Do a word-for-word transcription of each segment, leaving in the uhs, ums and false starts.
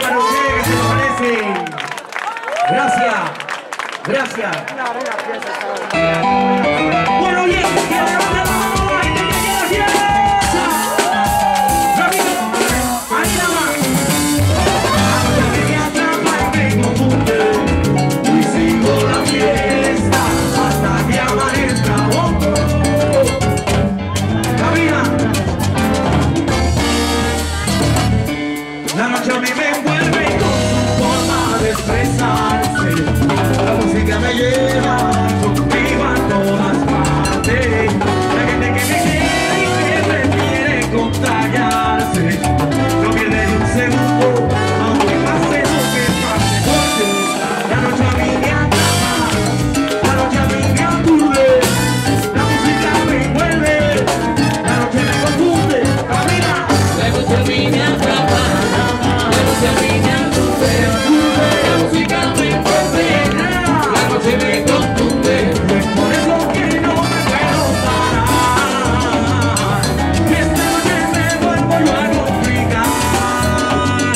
para ustedes que se lo merecen. Gracias. Gracias. Bueno, oye, que levante la mano, la gente que quiera fiesta. Rápido, ahí nada más. Ahora que me atrapa y me confunde, y sigo la fiesta hasta que amanezca. Camina. La noche a mí me envuelve con su forma de expresarse. La música me lleva conmigo a todas partes. La gente que me quiere y que prefiere contagiarse no pierde ni un segundo, aunque pase lo que pase. Porque la noche a mí me atrapa, la noche a mí me aturde, la música me envuelve, la noche me confunde. Camina. La noche a mí me atrapa, la noche a mí me aturde, la música me envuelve, la noche me confunde. Por eso que no me puedo parar, y esta noche me vuelvo yo a complicar.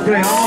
entregamos